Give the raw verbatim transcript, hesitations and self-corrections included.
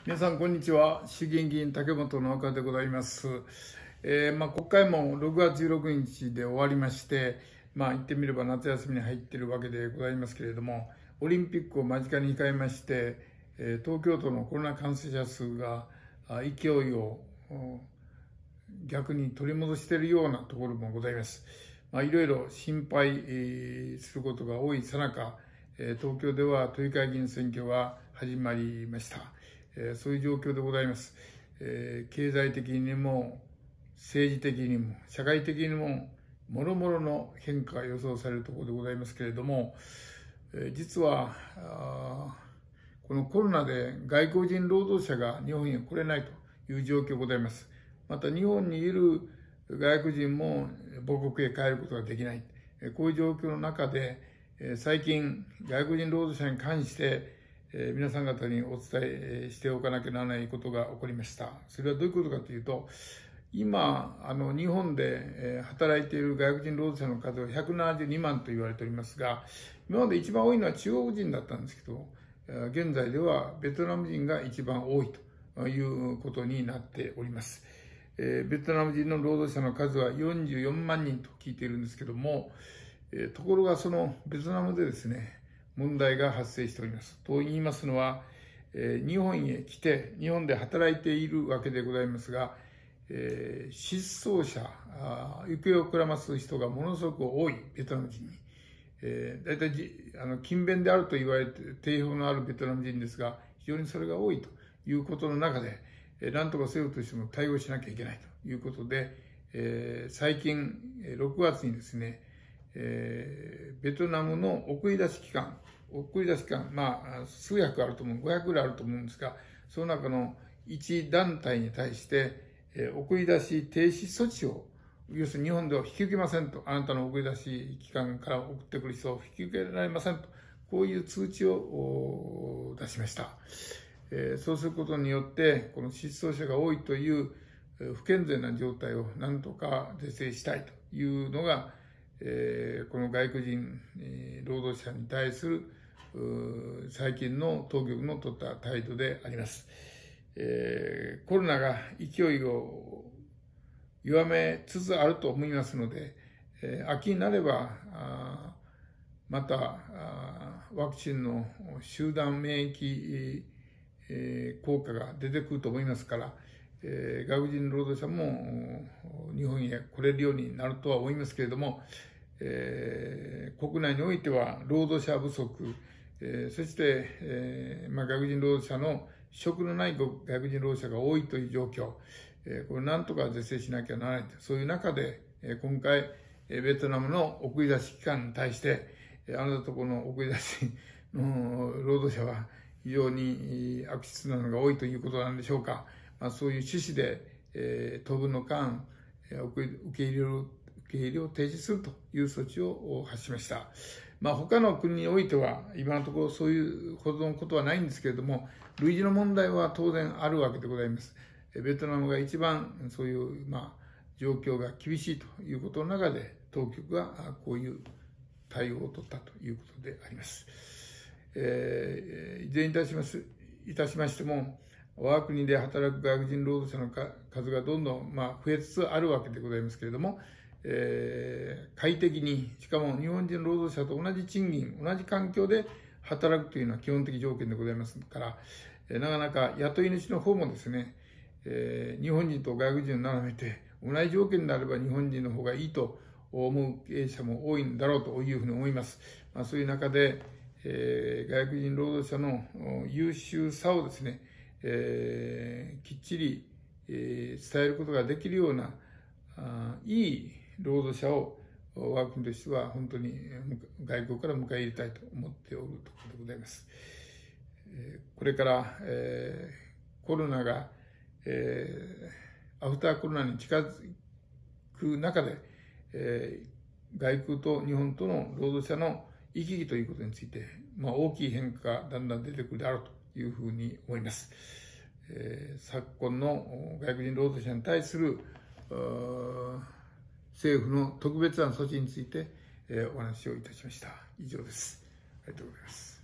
皆さん、こんにちは。衆議院議員、竹本直岡でございます。えーまあ、国会もろくがつじゅうろくにちで終わりまして、まあ、言ってみれば夏休みに入っているわけでございますけれども、オリンピックを間近に控えまして、えー、東京都のコロナ感染者数が勢いを逆に取り戻しているようなところもございます。まあ、いろいろ心配、えー、することが多いさなか、えー、東京では都議会議員選挙が始まりました。えー、そういう状況でございます。えー、経済的にも政治的にも社会的にももろもろの変化が予想されるところでございますけれども、えー、実はこのコロナで外国人労働者が日本へ来れないという状況でございます。また日本にいる外国人も母国へ帰ることができない。こういう状況の中で、最近外国人労働者に関して皆さん方にお伝えしておかなきゃならないことが起こりました。それはどういうことかというと、今、あの日本で働いている外国人労働者の数はひゃくななじゅうにまんと言われておりますが、今まで一番多いのは中国人だったんですけど、現在ではベトナム人が一番多いということになっております。ベトナム人の労働者の数はよんじゅうよんまんにんと聞いているんですけども、ところがそのベトナムでですね、問題が発生しております。と言いますのは、日本へ来て、日本で働いているわけでございますが、失踪者、行方をくらます人がものすごく多い、ベトナム人に。大体あの勤勉であると言われて、定評のあるベトナム人ですが、非常にそれが多いということの中で、何とか政府としても対応しなきゃいけないということで、えー、最近ろくがつにですね、えー、ベトナムの送り出し機関、送り出し機関、まあ、数百あると思う、ごひゃくぐらいあると思うんですが、その中の一団体に対して、えー、送り出し停止措置を、要するに日本では引き受けませんと、あなたの送り出し機関から送ってくる人を引き受けられませんと、こういう通知を出しました。えー、そうすることによって、この失踪者が多いという不健全な状態を何とか是正したいというのが、えー、この外国人、えー、労働者に対する最近の当局の取った態度であります。えー、コロナが勢いを弱めつつあると思いますので、えー、秋になれば、あまたあワクチンの集団免疫えー、効果が出てくると思いますから、えー、外国人労働者も日本へ来れるようになるとは思いますけれども、えー、国内においては労働者不足、えー、そして、えーまあ、外国人労働者の職のない外国人労働者が多いという状況、えー、これなんとか是正しなきゃならないと、そういう中で、えー、今回、ベトナムの送り出し機関に対して、あなたとこの送り出しの労働者は非常に悪質なのが多いということなんでしょうか。まあ、そういう趣旨で、えー、当分の間、受け入れを、受け入れを停止するという措置を発しました。まあ、他の国においては、今のところそういうほどのことはないんですけれども、類似の問題は当然あるわけでございます。ベトナムが一番そういう、まあ、状況が厳しいということの中で、当局がこういう対応を取ったということであります。えー、いずれにいたします、いたしましても、我が国で働く外国人労働者の数がどんどん、まあ、増えつつあるわけでございますけれども、えー、快適に、しかも日本人労働者と同じ賃金、同じ環境で働くというのは基本的条件でございますから、えー、なかなか雇い主の方もですね、えー、日本人と外国人を並べて、同じ条件であれば日本人の方がいいと思う経営者も多いんだろうというふうに思います。まあ、そういう中で、えー、外国人労働者の優秀さをですね、えー、きっちり、えー、伝えることができるようなあいい労働者を我が国としては本当に外国から迎え入れたいと思っておるところでございます。えー、これから、えー、コロナが、えー、アフターコロナに近づく中で、えー、外国と日本との労働者の行き来ということについて、まあ、大きい変化がだんだん出てくるであろうというふうに思います。えー、昨今の外国人労働者に対する政府の特別な措置について、えー、お話をいたしました。以上です。ありがとうございます。